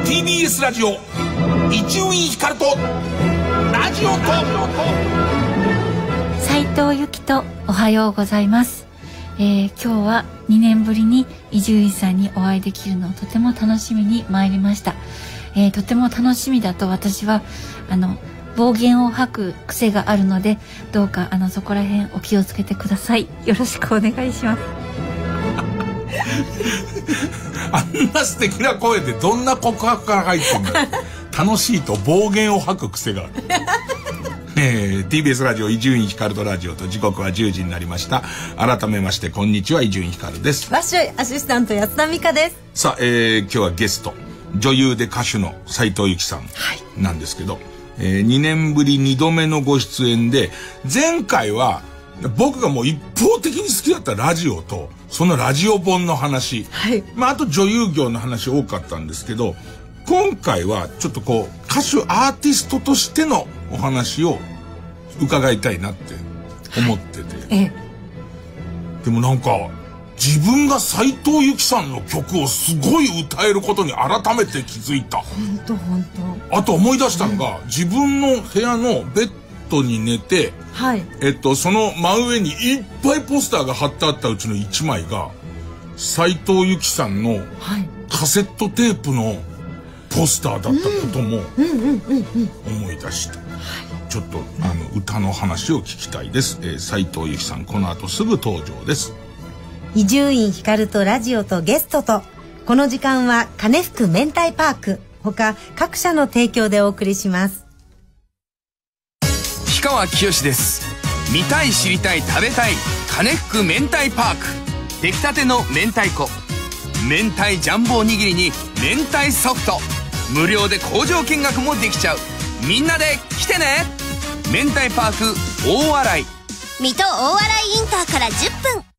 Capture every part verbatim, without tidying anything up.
ティービーエス ラジオ伊集院光とラジオと斉藤由貴とおはようございます。えー、今日はにねんぶりに伊集院さんにお会いできるのをとても楽しみに参りました。えー、とても楽しみだと私はあの暴言を吐く癖があるので、どうかあのそこら辺お気をつけてください。よろしくお願いします。 あんな素敵な声でどんな告白から入ってんだよ。楽しいと暴言を吐く癖がある。えー、ティービーエス ラジオ伊集院光とラジオと時刻はじゅうじになりました。改めましてこんにちは、伊集院光です。 ワッショイアシスタント安田美香です。 さあ、えー、今日はゲスト女優で歌手の斉藤由貴さんなんですけど、はい、えー、にねんぶりにどめのご出演で、前回は僕がもう一方的に好きだったラジオとそのラジオ本の話、はい、まああと女優業の話多かったんですけど、今回はちょっとこう歌手アーティストとしてのお話を伺いたいなって思ってて、はい、でもなんか自分が斉藤由貴さんの曲をすごい歌えることに改めて気づいた。 本当本当。 あと思い出したのが、うん、自分の部屋のベッドに寝て、はい、えっとその真上にいっぱいポスターが貼ってあったうちのいちまいが斉藤由貴さんのカセットテープのポスターだったことも思い出して、ちょっとあの歌の話を聞きたいです。えー、斉藤由貴さん、この後すぐ登場です。 伊集院光とラジオとゲストと、この時間は金福明太パーク他各社の提供でお送りします。 氷川きよしです。見たい知りたい食べたい金福明太パーク。出来たての明太子、明太ジャンボおにぎりに明太ソフト、無料で工場見学もできちゃう。みんなで来てね。明太パーク大洗、 水戸大洗インターからじゅっぷん。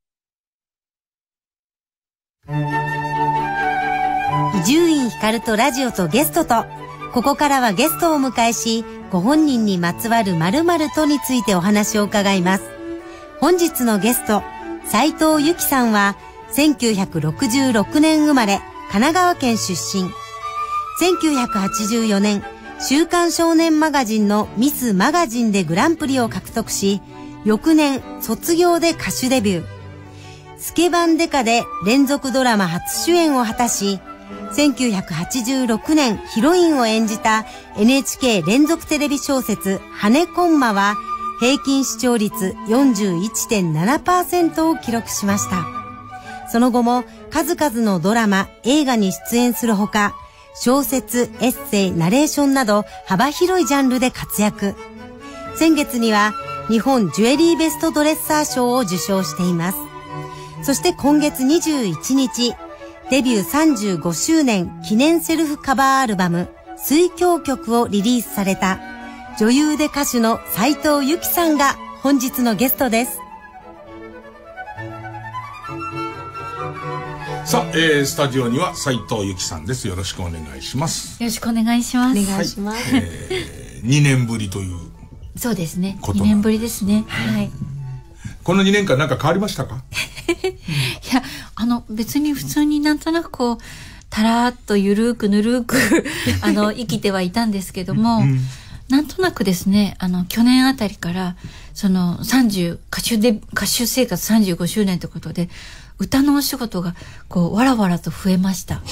伊集院光とラジオとゲストと、ここからはゲストをお迎えし、ご本人にまつわる〇〇とについてお話を伺います。本日のゲスト、斉藤由貴さんはせんきゅうひゃくろくじゅうろくねん生まれ、神奈川県出身。せんきゅうひゃくはちじゅうよねん、週刊少年マガジンのミスマガジンでグランプリを獲得し、翌年卒業で歌手デビュー。スケバンデカで連続ドラマ初主演を果たし、せんきゅうひゃくはちじゅうろくねんヒロインを演じた エヌエイチケー 連続テレビ小説ハネコンマは平均視聴率 よんじゅういってんななパーセント を記録しました。その後も数々のドラマ、映画に出演するほか、小説、エッセイ、ナレーションなど幅広いジャンルで活躍。先月には日本ジュエリーベストドレッサー賞を受賞しています。そして今月にじゅういちにち、デビューさんじゅうごしゅうねん記念セルフカバーアルバム水郷曲をリリースされた女優で歌手の斉藤由貴さんが本日のゲストです。 さあ、えー、スタジオには斉藤由貴さんです。よろしくお願いします。 よろしくお願いします。 お願いします。 はい、えー、にねんぶりという。 そうですね。にねんぶりですね。はい。 このにねんかんなんか変わりましたか？ いや、あの別に普通になんとなくこうたらーっとゆるーくぬるーくあの生きてはいたんですけども、うん、なんとなくですね、あの去年あたりからそのさんじゅう歌手で歌手生活さんじゅうごしゅうねんということで歌のお仕事がこうわらわらと増えました。はい。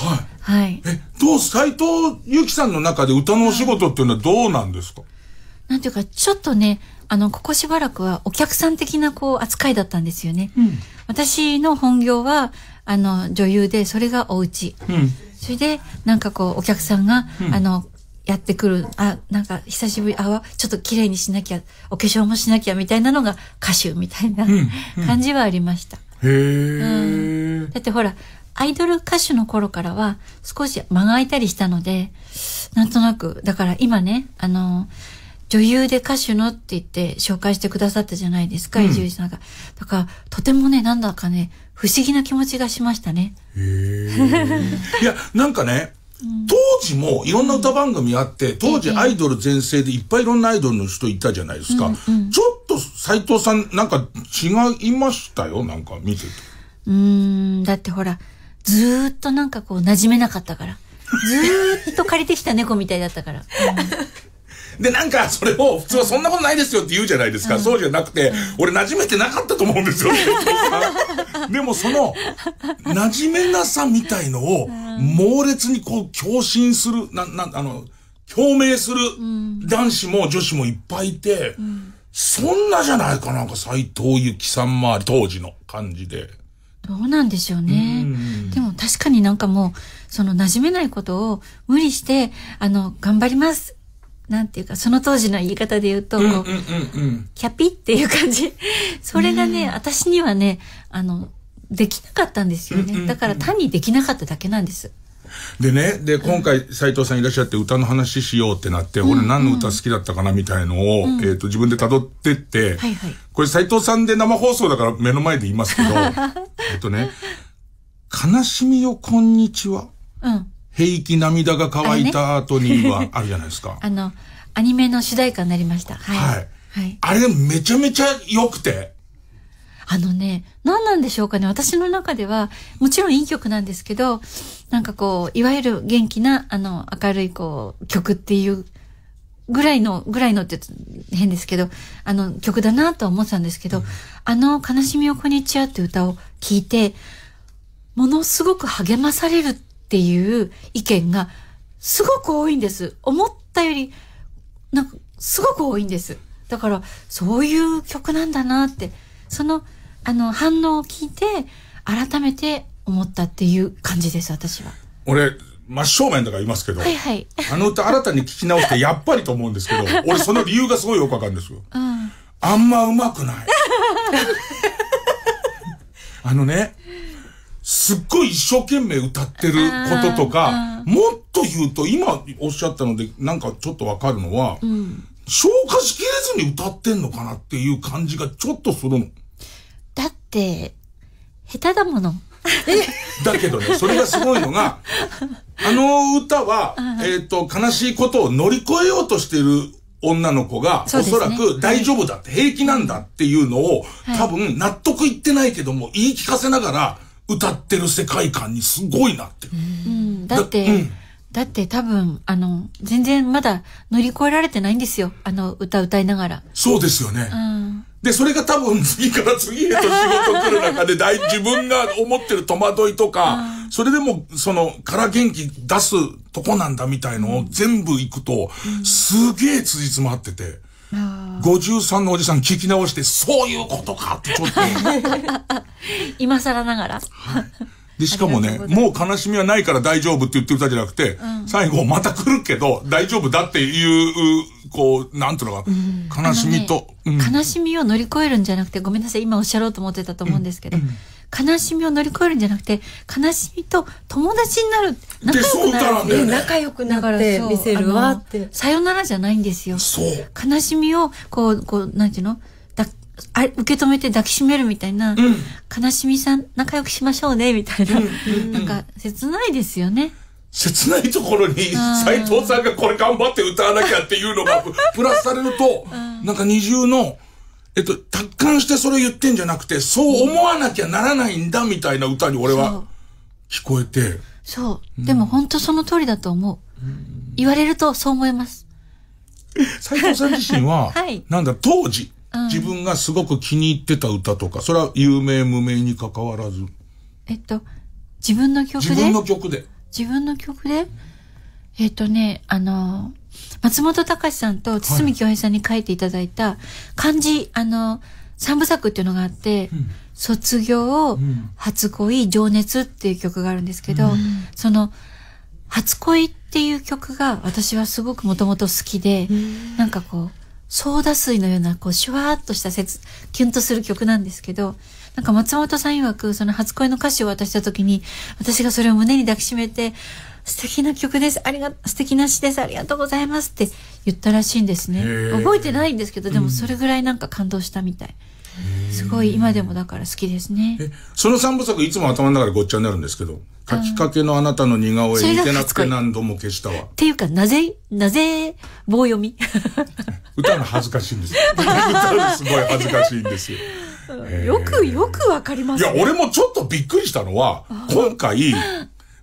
はい。 え、どう斉藤由貴さんの中で歌のお仕事っていうのはどうなんですか？ なんていうかちょっとね、あのここしばらくはお客さん的なこう扱いだったんですよね。うん、私の本業はあの女優で、それがお家、うん、それでなんかこうお客さんが、うん、あのやってくる、あ、なんか久しぶり、あ、ちょっと綺麗にしなきゃ、お化粧もしなきゃみたいなのが歌手みたいな、うんうん、感じはありました。へー、うん、だってほらアイドル歌手の頃からは少し間が空いたりしたので、なんとなくだから今ね、あの女優で歌手のって言って紹介してくださったじゃないですか、伊集院さんが。だからとてもね、なんだかね、不思議な気持ちがしましたね。へーいや、なんかね、うん、当時もいろんな歌番組あって、当時アイドル全盛でいっぱいいろんなアイドルの人いたじゃないですか。うんうん、ちょっと斉藤さんなんか違いましたよ、なんか見てて。 うーん、だってほらずーっとなんかこう馴染めなかったからずーっと借りてきた猫みたいだったから。 うん、で、なんか、それを、普通はそんなことないですよって言うじゃないですか。うん、そうじゃなくて、うん、俺馴染めてなかったと思うんですよ。でも、その、馴染めなさみたいのを、猛烈にこう、共振する、な、な、あの、共鳴する男子も女子もいっぱいいて、うん、そんなじゃないかなんか斎藤由貴さん周り当時の感じで。 どうなんでしょうね。うでも確かになんかもう、その馴染めないことを無理して、あの、頑張ります。なんていうか、その当時の言い方で言うと、こう、うんうんうんうん、キャピっていう感じ。それがね、私にはね、あの、できなかったんですよね。うんうんうん、だから単にできなかっただけなんです。 でね、で、今回、斉藤さんいらっしゃって歌の話しようってなって、うん、俺何の歌好きだったかなみたいのを、うん、えっと、自分で辿ってって、はいはい、これ斉藤さんで生放送だから目の前で言いますけど、えっとね、悲しみよこんにちは。うん。平気涙が乾いた後にはあるじゃないですか。 あの、アニメの主題歌になりました。はい。 はい。はい、あれめちゃめちゃ良くて。 あのね、何なんでしょうかね。私の中では、もちろんいい曲なんですけど、なんかこう、いわゆる元気な、あの、明るいこう、曲っていうぐらいの、ぐらいのって変ですけど、あの、曲だなとは思ってたんですけど、うん、あの、悲しみをこんにちはって歌を聴いて、ものすごく励まされるっていう意見が、すごく多いんです。思ったより、なんか、すごく多いんです。だから、そういう曲なんだなって、その、あの、反応を聞いて、改めて思ったっていう感じです、私は。 俺、真正面だから言いますけど、 はいはい。 あの歌新たに聞き直して、やっぱりと思うんですけど、俺その理由がすごいよくわかるんですよ。うん。あんま上手くない。あのね、すっごい一生懸命歌ってることとか、もっと言うと、今おっしゃったので、なんかちょっとわかるのは、うん、消化しきれずに歌ってんのかなっていう感じがちょっとするの。 だって、下手だもの。 だけどね、それがすごいのが、あの歌は、えっと、悲しいことを乗り越えようとしている女の子が、ね、おそらく大丈夫だって、はい、平気なんだっていうのを、はい、多分納得いってないけども、言い聞かせながら歌ってる世界観にすごいなって。 うん、だって、だうんだって多分、あの、全然まだ乗り越えられてないんですよ。あの、歌歌いながら。 そうですよね。うん、で、それが多分次から次へと仕事来る中で大、自分が思ってる戸惑いとか、うん、それでも、その、から元気出すとこなんだみたいのを全部行くと、うん、すげえ辻褄合ってて、うん、ごじゅうさんのおじさん聞き直して、そういうことかってちょっと。 今更ながら。 はいで、しかもね、もう悲しみはないから大丈夫って言ってる歌じゃなくて、うん、最後また来るけど大丈夫だっていう、こう、なんていうのか、うん、悲しみと、 ねうん、悲しみを乗り越えるんじゃなくて、ごめんなさい、今おっしゃろうと思ってたと思うんですけど、うんうん、悲しみを乗り越えるんじゃなくて、悲しみと友達になる。 仲良くなるんだよね。 仲良くなって見せるわって。 さよならじゃないんですよ。そう。悲しみを、こう、こう、なんていうのあれ受け止めて抱きしめるみたいな、うん、悲しみさん仲良くしましょうねみたいな、うん、なんか切ないですよね。 切ないところに斉藤さんがこれ頑張って歌わなきゃっていうのがプラスされると、なんか二重のえっと達観してそれ言ってんじゃなくて、そう思わなきゃならないんだみたいな歌に俺は聞こえて、 そう、うん、でも本当その通りだと思う、うん、言われるとそう思います。 斉藤さん自身は、はい、なんだ当時自分がすごく気に入ってた歌とか、それは有名無名に関わらず。 えっと、自分の曲で自分の曲で。 自分の曲でえっとね、あの、松本隆さんと堤京平さんに書いていただいた漢字、あの、三部作っていうのがあって、うん、卒業、うん、初恋、情熱っていう曲があるんですけど、うん、その、初恋っていう曲が私はすごくもともと好きで、うん、なんかこう、ソーダ水のような、こう、シュワーっとした切、キュンとする曲なんですけど、なんか松本さん曰く、その初恋の歌詞を渡した時に、私がそれを胸に抱きしめて、素敵な曲です。ありが、素敵な詩です。ありがとうございますって言ったらしいんですね。覚えてないんですけど、でもそれぐらいなんか感動したみたい。すごい今でもだから好きですね。 え、その三部作いつも頭の中でごっちゃになるんですけど、書きかけのあなたの似顔絵似てなくて何度も消したわ。 っていうか、なぜ、なぜ棒読み歌の恥ずかしいんですよ。歌のすごい恥ずかしいんですよ。 よくよくわかりますね。いや、俺もちょっとびっくりしたのは、今回、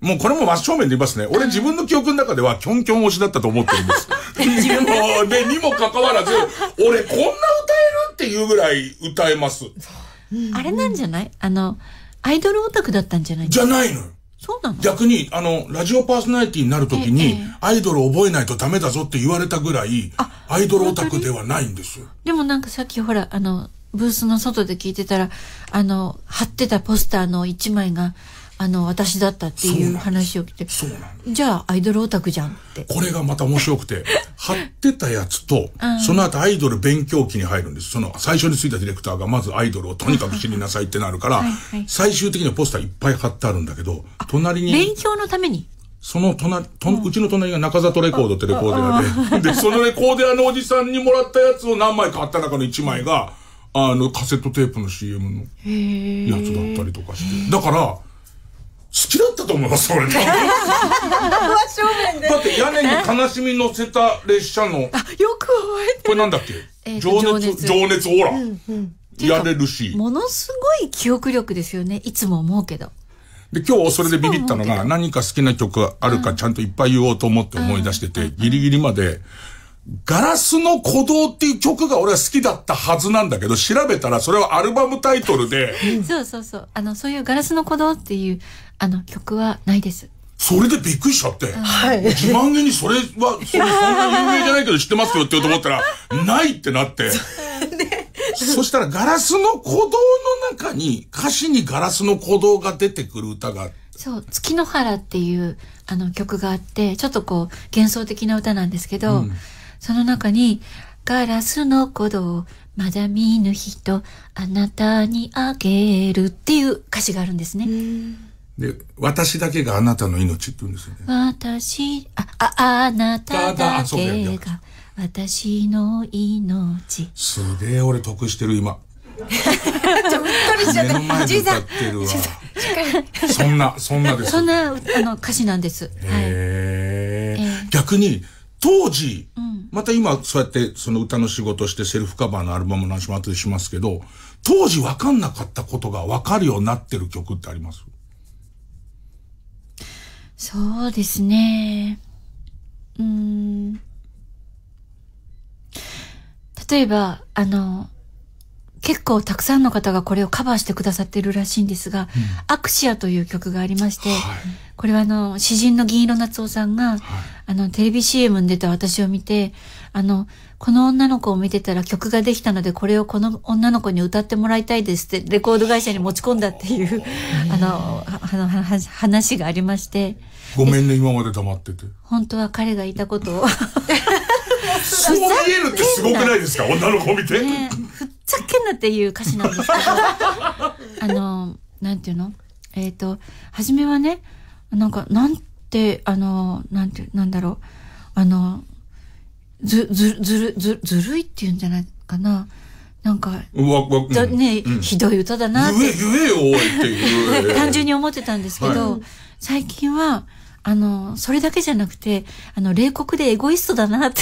もうこれも真正面で言いますね。俺自分の記憶の中ではキョンキョン推しだったと思ってるんです。でも、で、にもかかわらず、俺こんな歌えるっていうぐらい歌えます。 あれなんじゃない？あの、アイドルオタクだったんじゃない？ じゃないのよ。 そうなの？ 逆に、あの、ラジオパーソナリティになるときに、ええ、アイドル覚えないとダメだぞって言われたぐらい、アイドルオタクではないんですよ。 でもなんかさっきほら、あの、ブースの外で聞いてたら、あの、貼ってたポスターの一枚が、あの、私だったっていう話を聞いて、 そうなんです。 じゃあアイドルオタクじゃんって。 これがまた面白くて、貼ってたやつと、その後アイドル勉強期に入るんです。その最初についたディレクターがまずアイドルをとにかく知りなさいってなるから、はいはい、最終的にはポスターいっぱい貼ってあるんだけど、隣に。 勉強のためにその隣、と、うちの隣が中里レコードってレコーディアで、で、そのレコーディアのおじさんにもらったやつを何枚か貼った中のいちまいが、あの、カセットテープの シーエム のやつだったりとかして。だから、好きだったと思います、それ。だって屋根に悲しみ乗せた列車の。あ、よく覚えてる。これなんだっけ、えー、情熱、情熱、ほら、うんうん。やれるし。 ものすごい記憶力ですよね。いつも思うけど。 で、今日それでビビったのが、何か好きな曲あるかちゃんといっぱい言おうと思って思い出してて、ギリギリまで、ガラスの鼓動っていう曲が俺は好きだったはずなんだけど、調べたらそれはアルバムタイトルで。 そうそうそう。あの、そういうガラスの鼓動っていう、あの、曲はないです。 それでびっくりしちゃって。はい。自慢げにそれは、それそんな有名じゃないけど知ってますよって言うと思ったら、ないってなって。そしたらガラスの鼓動の中に、歌詞にガラスの鼓動が出てくる歌が。 そう、月の原っていうあの曲があって、ちょっとこう幻想的な歌なんですけど、うん、その中に、ガラスの鼓動、まだ見ぬ人、あなたにあげるっていう歌詞があるんですね。 で、私だけがあなたの命って言うんですよね。 私、あ、あ、あなただけが私の命。 すげえ俺得してる今。 ちょっとりしちゃって。 目の前で歌ってるわ。そんな、そんなです。 そんな、あの、歌詞なんです。 へー。はい、逆に、当時、うん、また今、そうやって、その歌の仕事してセルフカバーのアルバムの話も後でしますけど、当時分かんなかったことが分かるようになってる曲ってあります？ そうですね。うーん。例えば、あの、結構たくさんの方がこれをカバーしてくださってるらしいんですが、うん、アクシアという曲がありまして、はい、これはあの、詩人の銀色夏夫さんが、はい、あの、テレビ シーエム に出た私を見て、あの、この女の子を見てたら曲ができたので、これをこの女の子に歌ってもらいたいですって、レコード会社に持ち込んだっていう、あの、あの、話がありまして。 ごめんね、今まで黙ってて。 本当は彼がいたことを。 そう見えるってすごくないですか、女の子を見て。 ね、ふっちゃけんなっていう歌詞なんですけど、あの、なんていうのえっと、はじめはね、なんか、なんて、あの、なんて、なんだろう、あの、ず、ず、ずる、ず、ずるいっていうんじゃないかな。なんか、 うわ、わ、 だね、うん、ひどい歌だなって。 言え、言えよ、おいっていう。 単純に思ってたんですけど、はい、最近は、あの、それだけじゃなくて、あの、冷酷でエゴイストだなって。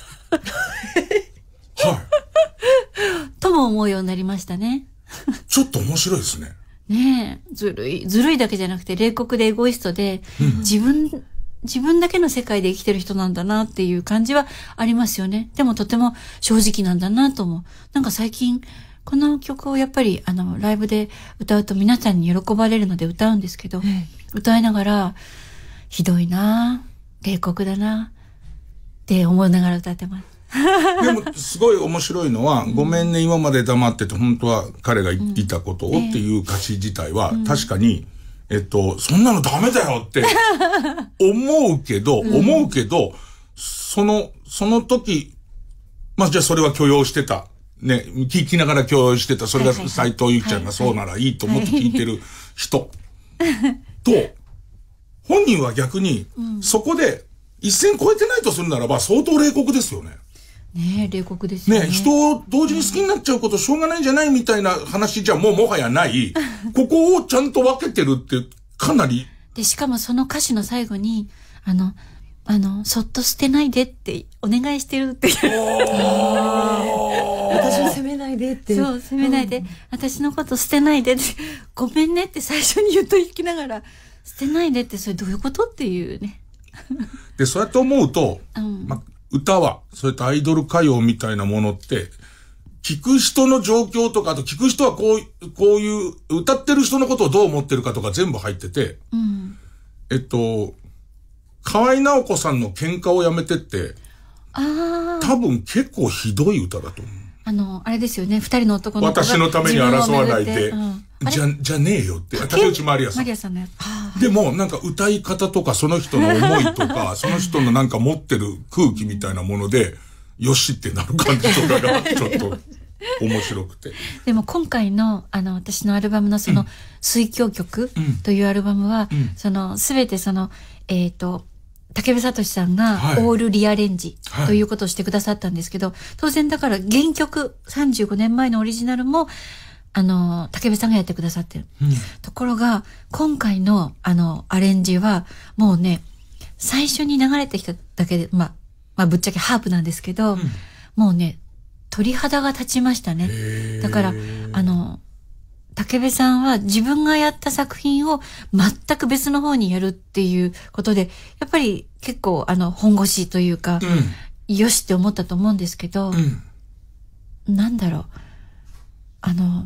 はい。 とも思うようになりましたね。 ちょっと面白いですね。 ねえ、ずるい、ずるいだけじゃなくて、冷酷でエゴイストで、うん、自分、自分だけの世界で生きてる人なんだなっていう感じはありますよね。でもとても正直なんだなと思う。なんか最近、この曲をやっぱり、あの、ライブで歌うと皆さんに喜ばれるので歌うんですけど、うん、歌いながら、ひどいなぁ、冷酷だなって思いながら歌ってます。 でも、すごい面白いのは、うん、ごめんね、今まで黙ってて、本当は彼が言ったことをっていう歌詞自体は、うん、確かに、えっと、そんなのダメだよって思うけど、うん、思うけど、その、その時、まあ、じゃあそれは許容してた。ね、聞きながら許容してた。それが斉藤由貴ちゃんがそうならいいと思って聞いてる人と、本人は逆に、そこで一線超えてないとするならば相当冷酷ですよね。 ねえ、冷酷ですよね。 ねえ、人を同時に好きになっちゃうことしょうがないんじゃないみたいな話じゃもうもはやない。ここをちゃんと分けてるってかなり。 で、しかもその歌詞の最後に、あの、あの、そっと捨てないでってお願いしてるっていう。 私を責めないでって。 そう、責めないで。うん、私のこと捨てないでって。ごめんねって最初に言っときながら、 捨てないでってそれどういうことっていうね。 で、そうやって思うと、 うん、 ま、歌は、そうやってアイドル歌謡みたいなものって、聞く人の状況とか、あと聞く人はこう、こういう、歌ってる人のことをどう思ってるかとか全部入ってて、 うん、 えっと、河合直子さんの喧嘩をやめてって、 あ多分結構ひどい歌だと思う。 あの、あれですよね、二人の男の子が私のために争わないで、 うん、 じゃ、じゃねえよって、竹内まりやさん。 まりやさんのやつ。 でも、なんか歌い方とか、その人の思いとか、その人のなんか持ってる空気みたいなもので、よしってなる感じとかが、ちょっと、面白くて。 でも今回の、あの、私のアルバムのその、水郷曲というアルバムは、うん、その、すべてその、えっと、武部聡さんがオールリアレンジということをしてくださったんですけど、はい、当然だから原曲さんじゅうごねんまえのオリジナルも、あの、武部さんがやってくださってる。うん、ところが、今回のあの、アレンジは、もうね、最初に流れてきただけで、まあ、まあ、ぶっちゃけハープなんですけど、うん、もうね、鳥肌が立ちましたね。だから、あの、武部さんは自分がやった作品を全く別の方にやるっていうことで、やっぱり結構あの本腰というか、うん、よしって思ったと思うんですけど、うん、なんだろう、あの、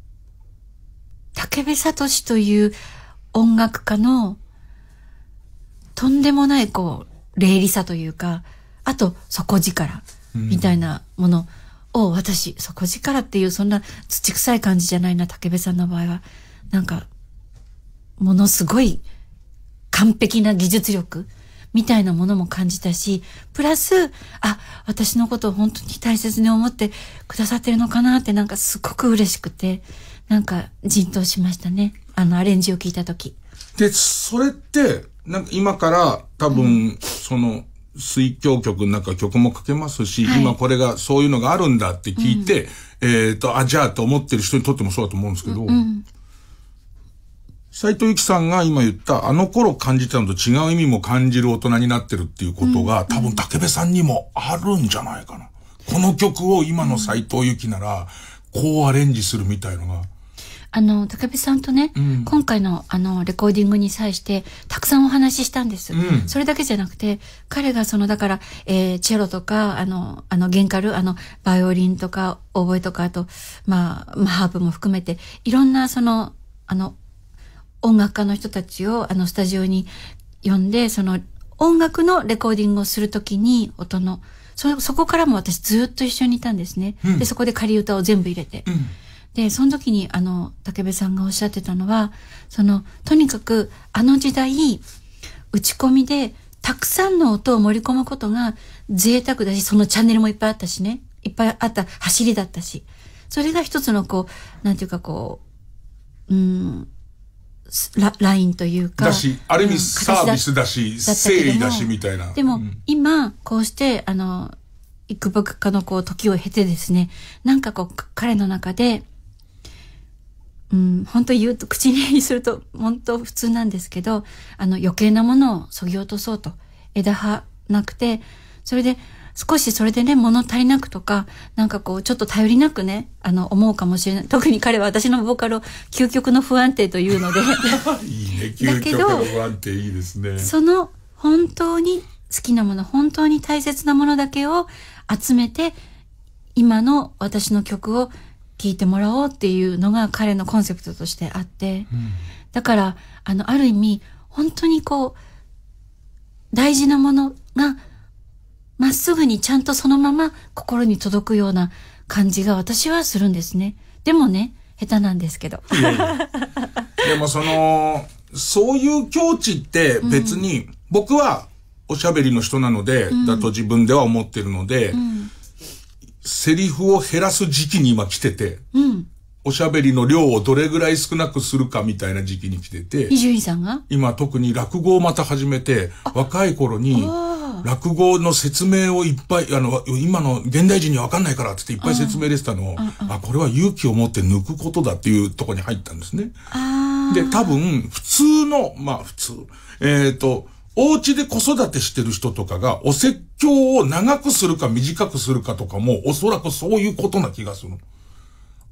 武部聡という音楽家のとんでもないこう、霊利さというか、あと底力みたいなもの、うんを私、底力っていうそんな土臭い感じじゃないな、武部さんの場合は。なんか、ものすごい完璧な技術力みたいなものも感じたし、プラス、あ、私のことを本当に大切に思ってくださってるのかなってなんかすごく嬉しくて、なんか陣頭しましたね。あのアレンジを聞いたとき。 で、それって、なんか今から多分、うん、その、水郷曲なんか曲も書けますし、はい、今これがそういうのがあるんだって聞いて、うん、えっと、あ、じゃあと思ってる人にとってもそうだと思うんですけど、斉藤由貴さんが今言ったあの頃感じたのと違う意味も感じる大人になってるっていうことが、うん、多分武部さんにもあるんじゃないかな。この曲を今の斉藤由貴なら、こうアレンジするみたいのが。 あの、武部さんとね、うん、今回のあの、レコーディングに際して、たくさんお話ししたんです。うん、それだけじゃなくて、彼がその、だから、えー、チェロとか、あの、あの、弦カル、あの、バイオリンとか、オーボエとか、あと、まあ、まあ、ハープも含めて、いろんなその、あの、音楽家の人たちを、あの、スタジオに呼んで、その、音楽のレコーディングをするときに、音の、そ、そこからも私ずっと一緒にいたんですね。うん、で、そこで仮歌を全部入れて。うんで、その時にあの、武部さんがおっしゃってたのは、その、とにかくあの時代、打ち込みでたくさんの音を盛り込むことが贅沢だし、そのチャンネルもいっぱいあったしね、いっぱいあった走りだったし、それが一つのこう、なんていうかこう、うん、ラ, ラインというか。 だし、ある意味サービスだし、誠意だしみたいな。 でも、うん、今、こうして、あの、幾分かのこう時を経てですね、なんかこう、彼の中で、うん、本当言うと、口にすると本当普通なんですけど、あの余計なものを削ぎ落とそうと。枝葉なくて、それで少しそれでね、物足りなくとか、なんかこう、ちょっと頼りなくね、あの、思うかもしれない。特に彼は私のボーカルを究極の不安定というので。いいね、 究極の不安定いいですね。 その本当に好きなもの、本当に大切なものだけを集めて、今の私の曲を聴いてもらおうっていうのが彼のコンセプトとしてあって、うん、だからあのある意味本当にこう大事なものがまっすぐにちゃんとそのまま心に届くような感じが私はするんですね。でもね、下手なんですけど。 いやいやでもそのそういう境地って別に、うん、僕はおしゃべりの人なので、うん、だと自分では思ってるので。うんセリフを減らす時期に今来てて、うん、おしゃべりの量をどれぐらい少なくするかみたいな時期に来てて、 伊集院さんが今特に落語をまた始めて、若い頃に落語の説明をいっぱい、あの、今の現代人にはわかんないからって言っていっぱい説明でしたのを、あ、これは勇気を持って抜くことだっていうところに入ったんですね。で、多分、普通の、まあ普通、えっと、お家で子育てしてる人とかがお説教を長くするか短くするかとかもおそらくそういうことな気がする。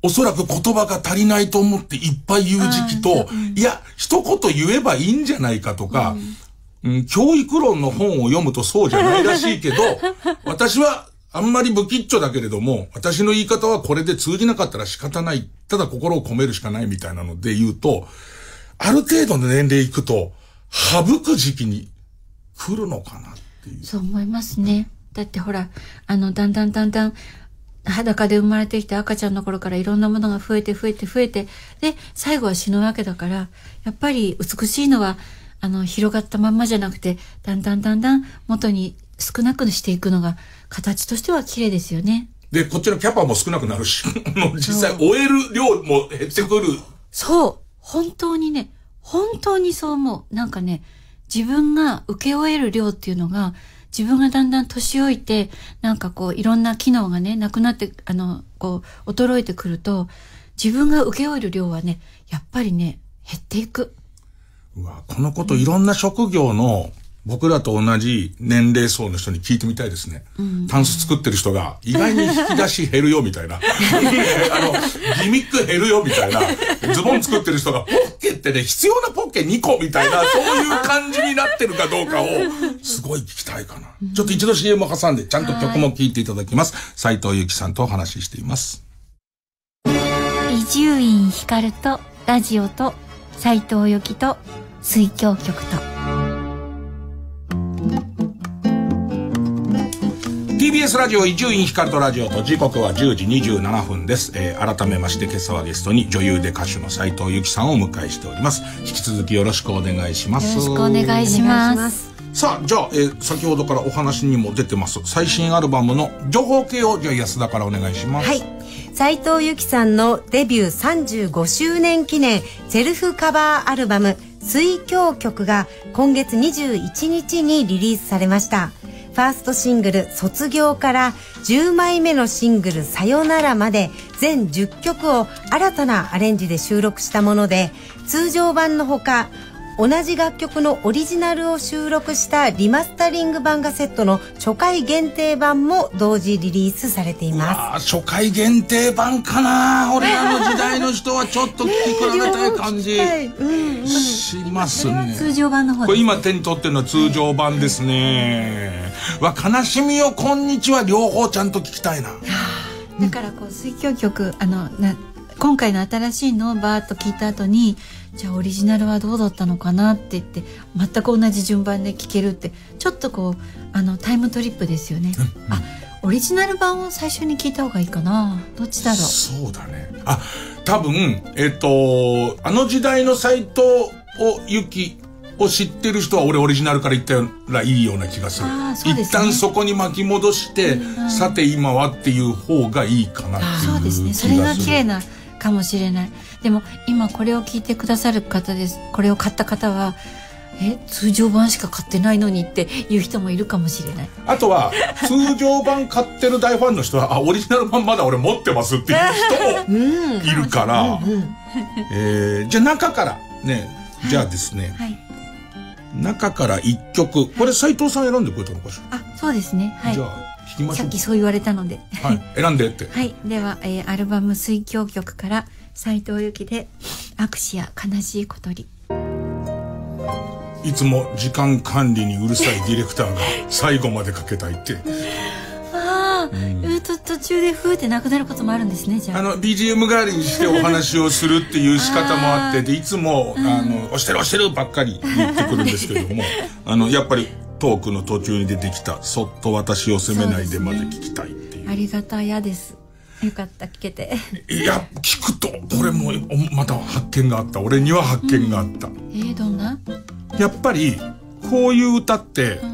おそらく言葉が足りないと思っていっぱい言う時期と、うん、いや、一言言えばいいんじゃないかとか、うんうん、教育論の本を読むとそうじゃないらしいけど、私はあんまり不吉祥だけれども、私の言い方はこれで通じなかったら仕方ない。ただ心を込めるしかないみたいなので言うと、ある程度の年齢いくと、省く時期に来るのかなっていう。 そう思いますね。だってほら、あの、だんだんだんだん、裸で生まれてきた赤ちゃんの頃からいろんなものが増えて増えて増えて、で、最後は死ぬわけだから、やっぱり美しいのは、あの、広がったまんまじゃなくて、だんだんだんだん元に少なくしていくのが、形としては綺麗ですよね。 で、こっちのキャパも少なくなるし、実際終える量も減ってくる。 そう。本当にね、本当にそう思う。なんかね、自分が受け負える量っていうのが、自分がだんだん年老いて、なんかこう、いろんな機能がね、なくなって、あの、こう、衰えてくると、自分が受け負える量はね、やっぱりね、減っていく。 うわ、このこといろんな職業の、僕らと同じ年齢層の人に聞いてみたいですね。うん、タンス作ってる人が意外に引き出し減るよみたいな。あの、ギミック減るよみたいな。ズボン作ってる人がポッケってね、必要なポッケにこみたいな、そういう感じになってるかどうかを、すごい聞きたいかな。ちょっと一度 シーエム を挟んで、ちゃんと曲も聴いていただきます。斉藤由貴さんとお話ししています。 伊集院光とラジオと斉藤由貴と水郷曲と。 ティービーエス ラジオ伊集院光とラジオと時刻はじゅうじにじゅうななふんです、えー、改めまして今朝はゲストに女優で歌手の斉藤由貴さんをお迎えしております。引き続きよろしくお願いします。 よろしくお願いします。 さあじゃあ、えー、先ほどからお話にも出てます最新アルバムの情報系をじゃあ安田からお願いします。 はい、斉藤由貴さんのデビューさんじゅうごしゅうねん記念セルフカバーアルバム水郷曲が今月にじゅういちにちにリリースされました。ファーストシングル卒業からじゅうまいめのシングルさよならまで全じゅっきょくを新たなアレンジで収録したもので、通常版のほか同じ楽曲のオリジナルを収録したリマスタリング版がセットの初回限定版も同時リリースされています。 初回限定版かな。俺らの時代の人はちょっと聞き比べたい感じしますね。 通常版の方です。 これ今手に取ってるのは通常版ですね。わ、悲しみよこんにちは両方ちゃんと聞きたいな。 だからこう水郷曲あのな今回の新しいのをバーッと聞いた後に、じゃあオリジナルはどうだったのかなって言って全く同じ順番で聴けるってちょっとこうあのタイムトリップですよね。うんうん、あ、オリジナル版を最初に聞いた方がいいかな。どっちだろう。 そうだね。あ、多分えっとあの時代の斉藤由貴を知ってる人は俺オリジナルから言ったらいいような気がする。あ、そうですね、一旦そこに巻き戻して、うん、さて今はっていう方がいいかなっていう気がする。そうですね。 それが綺麗なかもしれない。でも今これを聞いてくださる方です。これを買った方はえ通常版しか買ってないのにっていう人もいるかもしれない。 あとは通常版買ってる大ファンの人はあオリジナル版まだ俺持ってますっていう人もいるから、うんうん、えー、じゃあ中からね、はい、じゃあですね、はい、中からいっきょくこれ斉藤さん選んでくれたのかしら。 あ、そうですね、はい、 じゃあ弾きましょう。 さっきそう言われたので、 はい、選んでってはい、では、えー、アルバム水郷曲から斉藤由貴で握手や悲しい小鳥。 いつも時間管理にうるさいディレクターが最後までかけたいってああ、うん、と途中でふーってなくなることもあるんですね。じゃああの ビージーエム 代わりにしてお話をするっていう仕方もあってでいつも、うん、あの押してる押してるばっかり言ってくるんですけれどもあのやっぱりトークの途中に出てきたそっと私を責めないでまで聞きたいっていう、 ね、ありがたやです。よかった聞けて。 いや聞くとこれもまた発見があった。俺には発見があった、うん、 えー、どんな。 やっぱりこういう歌って、うん、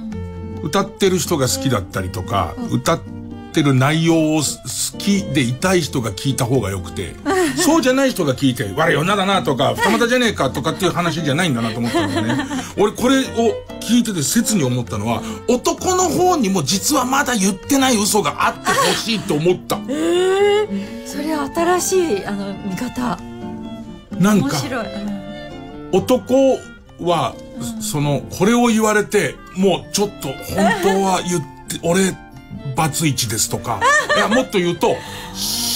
歌ってる人が好きだったりとか、うん、歌ってる内容を好きでいたい人が聞いた方がよくてそうじゃない人が聞いて我女だなとか二股じゃねえかとかっていう話じゃないんだなと思ったのがね俺これを聞いてて切に思ったのは男の方にも実はまだ言ってない嘘があってほしいと思ったえー、それは新しいあの見方なんか面白い、うん、 男は、うん、そのこれを言われてもうちょっと本当は言って俺バツイチですとかいやもっと言うとシ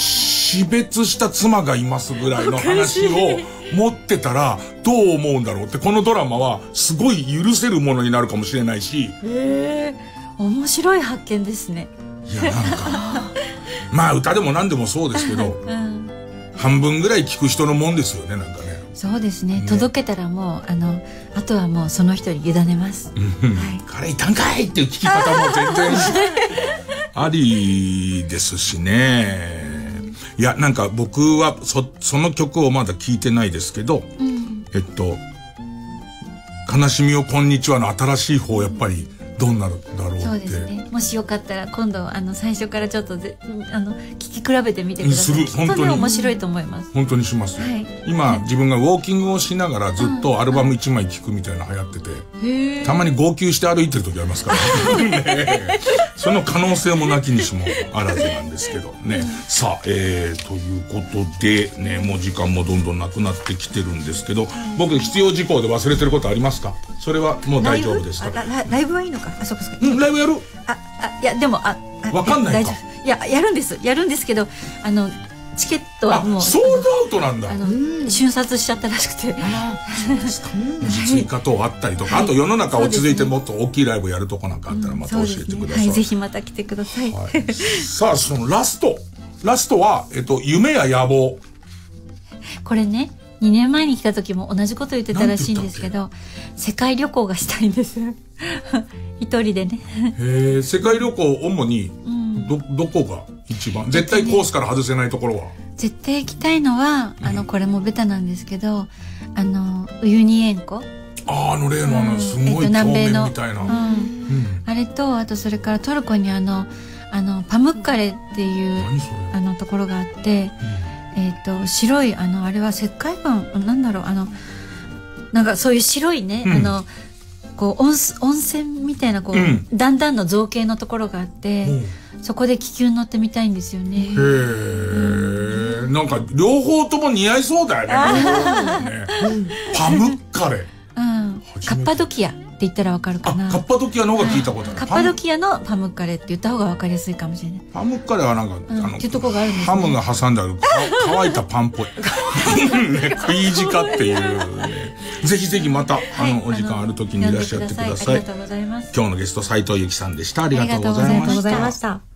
死別した妻がいますぐらいの話を持ってたらどう思うんだろうって、このドラマはすごい許せるものになるかもしれないし。 へえ、面白い発見ですね。 いや、なんかまあ歌でも何でもそうですけど、うん、半分ぐらい聞く人のもんですよね、なんかね。 そうですね。ね、届けたらもうあのあとはもうその人に委ねます。はい、 彼いたんかいっていう聞き方も全然ありですしね。いや、なんか僕はそその曲をまだ聞いてないですけど、うん、えっと悲しみをこんにちはの新しい方、やっぱりどうなるだろうって。そうですね。 もしよかったら今度あの最初からちょっとであの聞き比べてみてください。本当に面白いと思います。 本当にします。はい、今自分がウォーキングをしながらずっとアルバムいちまい聴くみたいなの流行ってて、うん、たまに号泣して歩いてる時ありますから、ね、その可能性もなきにしもあらずなんですけどね。さあ、えー、ということでね、もう時間もどんどんなくなってきてるんですけど、僕必要事項で忘れてることありますか？それはもう大丈夫ですか？ ライブ、ライブはいいのか。あ、そうかそうか。 うん、ライブやる？ あ、あ、いやでもあ、 わかんないか。 いや、やるんですやるんですけど、あのチケットはもうソールドアウトなんだ。 あの瞬殺しちゃったらしくて。 そうですか。追加等あったりとか、あと世の中落ち着いてもっと大きいライブやるとこなんかあったらまた教えてください。 はい、ぜひまた来てください。 さあ、そのラストラストはえっと夢や野望。 これね、にねんまえに来た時も同じこと言ってたらしいんですけど、世界旅行がしたいんです一人でね。 へえ、世界旅行主にど、どこが一番絶対コースから外せないところは？ 絶対行きたいのは、あのこれもベタなんですけど、あのウユニ塩湖。 ああ、の例のあのすごい鏡面みたいな、 あれと、あとそれからトルコにあのあのパムッカレっていうあのところがあって、えっと白いあのあれは石灰岩なんだろう、あのなんかそういう白いね、あのこう温温泉みたいなこう段々の造形のところがあって、そこで気球乗ってみたいんですよね。へえ、なんか両方とも似合いそうだよね。パムッカレ、 うん、カッパドキアって言ったらわかるかな。 カッパドキアの方が聞いたことある。 カッパドキアのパムッカレって言った方がわかりやすいかもしれない。 パムッカレはなんか、 うん、あのっていうとこがあるんですね。 ハムが挟んである乾いたパンっぽい食いじかっていう、ね、ぜひぜひまた、はい、あのお時間ある時にいらっしゃってください。 ありがとうございます。 今日のゲスト斉藤由貴さんでした。ありがとうございました。